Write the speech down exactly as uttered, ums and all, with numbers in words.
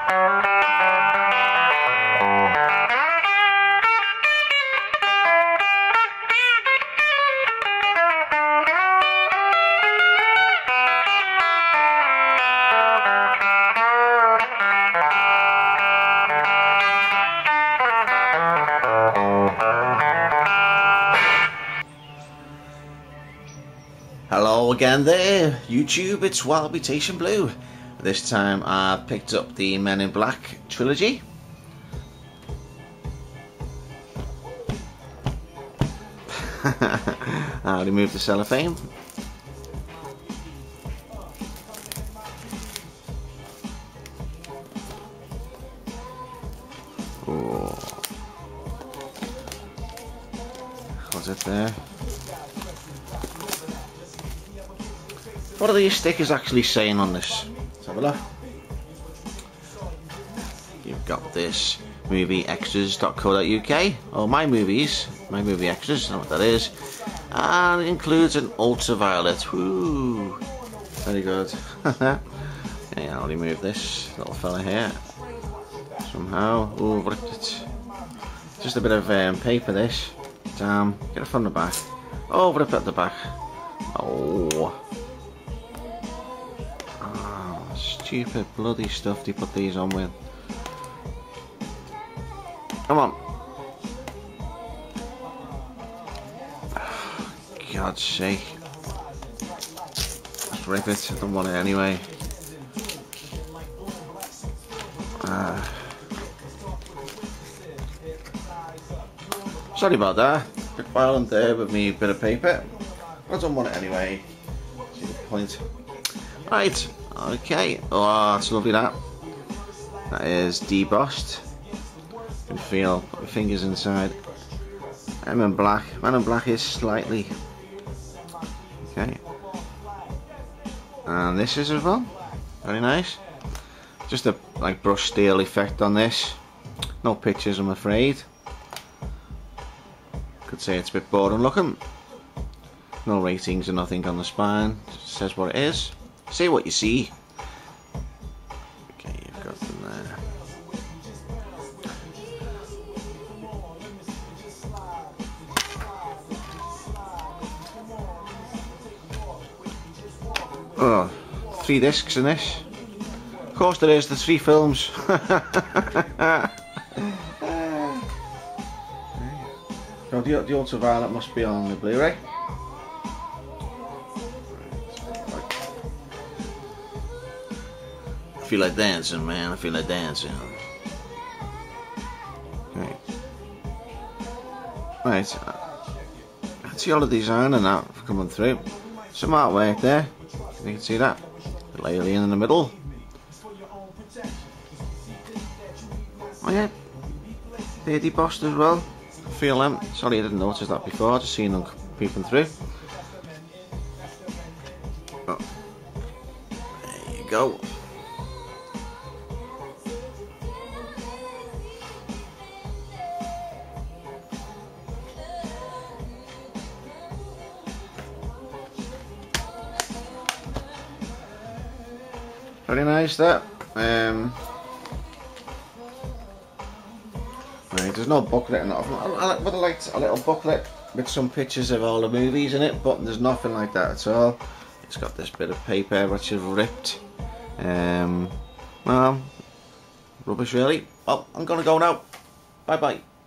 Hello again there, YouTube, it's Wildmutation Blue. This time I've picked up the Men in Black trilogy. I'll remove the cellophane. Oh. What's it there? What are these stickers actually saying on this? Let's have a look. You've got this movie extras dot co dot U K, or my movies, my movie extras, I don't know what that is, and it includes an ultraviolet. Woo! Very good. Yeah, I'll remove this little fella here somehow. Oh, ripped it. Just a bit of um, paper. This. Damn. Get it from the back. Oh, rip it at the back. Oh. Stupid bloody stuff they put these on with. Come on. God's sake. Just rip it. I don't want it anyway. Uh, sorry about that. Bit violent there with me bit of paper. I don't want it anyway. See the point. Right. Okay, oh that's lovely that. That is debossed. You can feel, put my fingers inside. I'm in black. Man in Black is slightly. Okay. And this is as well. Very nice. Just a like brush steel effect on this. No pictures, I'm afraid. Could say it's a bit boring looking. No ratings or nothing on the spine. Just says what it is. See what you see. Okay, you've got them there. Oh, three discs in this. Of course there is, the three films. So the, the ultraviolet must be on the Blu-ray. I feel like dancing, man. I feel like dancing. Okay. Right. I see all the design and that coming through. Some artwork there. You can see that. Little alien in the middle. Oh yeah. They're debossed as well. I feel them. Sorry I didn't notice that before. I just seen them peeping through. Oh. There you go. Very nice that. Um, right, there's no booklet in it. I would have liked a little booklet with some pictures of all the movies in it, but there's nothing like that at all. It's got this bit of paper which is ripped. Um, well, rubbish really. Oh, I'm gonna go now. Bye bye.